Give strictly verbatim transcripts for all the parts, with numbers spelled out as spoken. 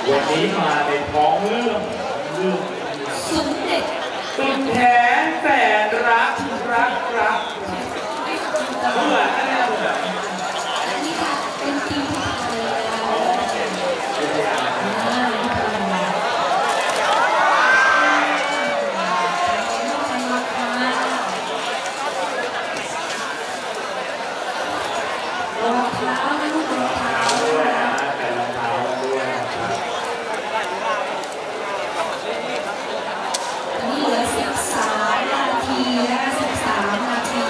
วันนี้มาในท้องเรื่องเรื่องสมเด็จสุดแขนแสนรักรักรักเหมือนกันเนี่ยแบบอันนี้ค่ะเป็นตีมเลยรองเท้านะลูกรองเท้าด้วยนะแต่รองเท้าด้วยนะครับอันนี้เหลือสิบสามนาทีนะสิบสามนาที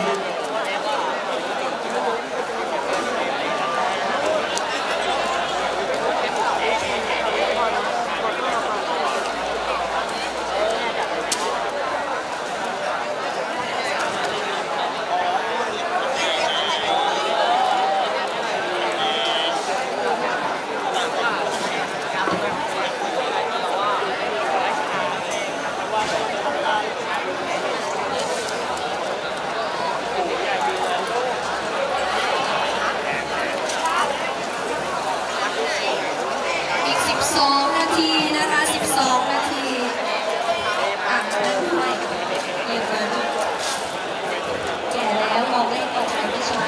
สองนาทีนะคะสิบสองนาทีอ่ะนั่งด้วยเยี่ยมมากแก่แล้วมองเลขออกไปไม่ชัด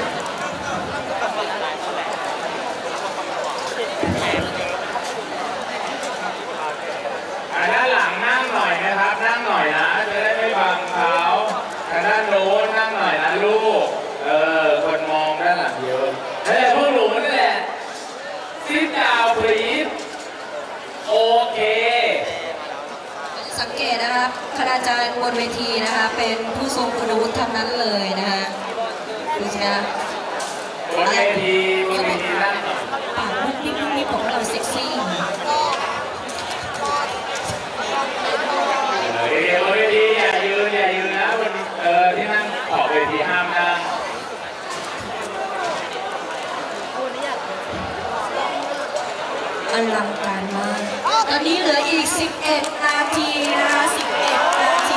อันด้านหลังนั่งหน่อยนะครับนั่งหน่อยนะจะได้ไม่บังเขาอันด้านโน้นนั่งหน่อยนะลูกเออคนมองด้านหลังเยอะเฮ้ยพวกหนูนี่แหละซิดดาวพลีสโอเคสังเกตนะครับคณาจารย์บนเวทีนะคะเป็นผู้ทรงคุณวุฒิทั้งนั้นเลยนะคะดูสิคะบนเวทีบนเวทีนั่นปากมุกนิดมุกนิดของเราเซ็กซี่เออบนเวทีอย่ายืนอย่ายืนนะบนเออที่นั่งขอบเวทีห้ามนั่งอลังการมากตอนนี้เหลืออีกสิบเอ็ดนาทีนะคะสิบเอ็ดนาที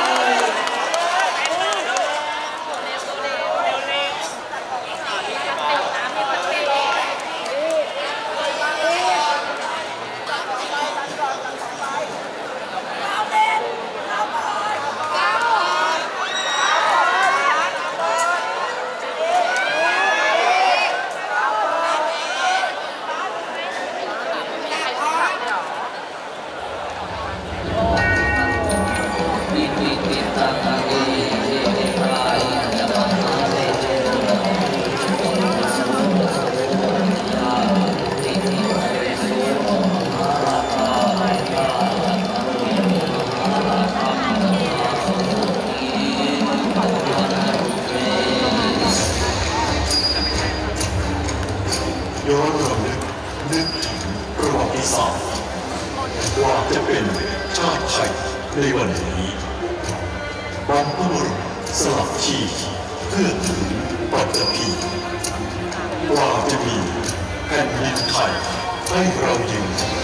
ย้อนรำลึกนึกถึงประวัติศาสตร์ว่าจะเป็นชาติไทยในวันนี้บรรพบุรุษสลับชีพเพื่อถือปัตภีว่าจะมีแผ่นดินไทยให้เราอยู่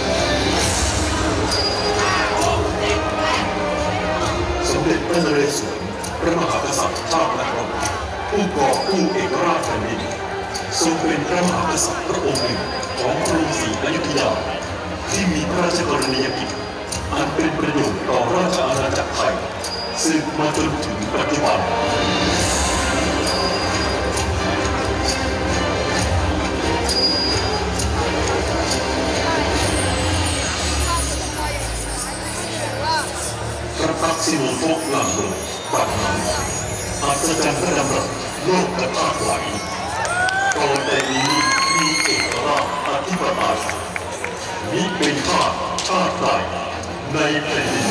สมเด็จพระนเรศวรพระมหากษัตริย์ชาตินครผู้ก่อผู้เอกราชแผ่นดินทรงเป็นพระมหากษัตริย์พระองค์หนึ่งของกรุงศรีอยุธยาที่มีพระราชกรณียกิจอันเป็นประโยชน์ต่อราชอาณาจักรไทยสืบมาจนถึงปัจจุบันพระพักสิโนโฟกหลังเมืองบัดนั้นอัศจรรย์พระดำรัสโลกกระชากไหวตอนแต่นี้มีเอกราชอธิปไตยมิเป็นชาติชาติใดในแผ่นดิน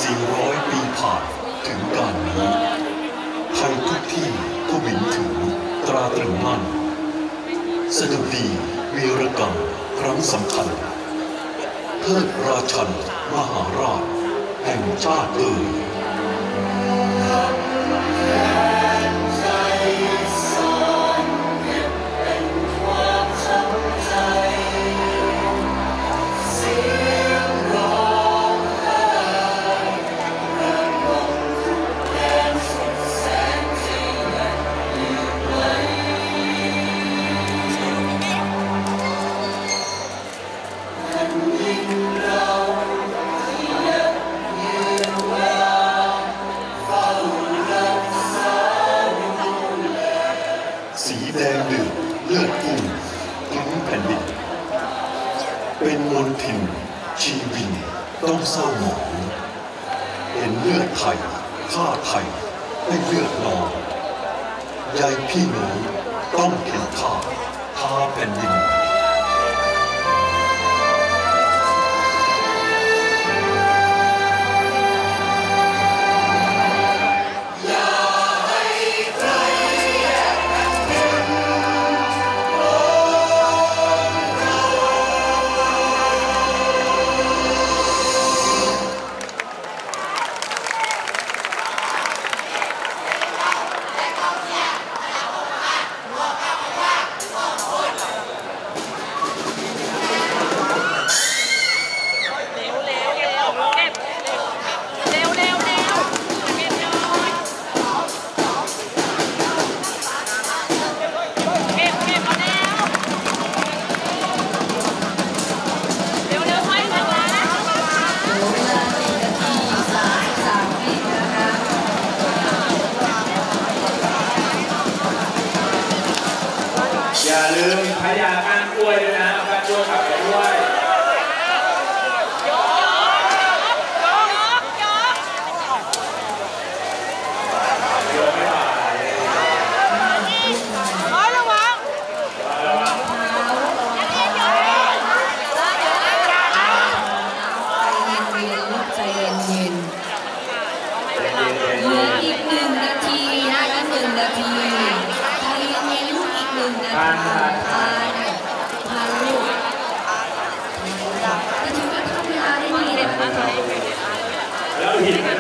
สี่ร้อยปีผ่านถึงการนี้ไทยทุกที่ก็บินถึงตราตรึงมั่นสดุดีวีรกรรมครั้งสำคัญเทิดราชันมหาราชแห่งชาติเอ่ยสีแดงเดือดเลือดพุ่งคลุ้งแผ่นดินเป็นมนทินชีวินต้องเศร้าหมองเห็นเลือดไทยฆ่าไทยให้เลือดนองใยพี่น้องต้องเข็นฆ่าทาแผ่นดินอย่าลืมพยาก้านกล้วยด้วยนะก้านกล้วยขับไปด้วยโยกไม่ไหวระวังระวังใจเย็นๆลูกใจเย็นๆเหลืออีกหนึ่งนาทีนะคะหนึ่งนาทีใจเย็นๆลูกอีกหนึ่งนาทีผ่านผ่านลูกแต่ถือว่าทำเวลาได้ดีเลยนะคะแล้วหิน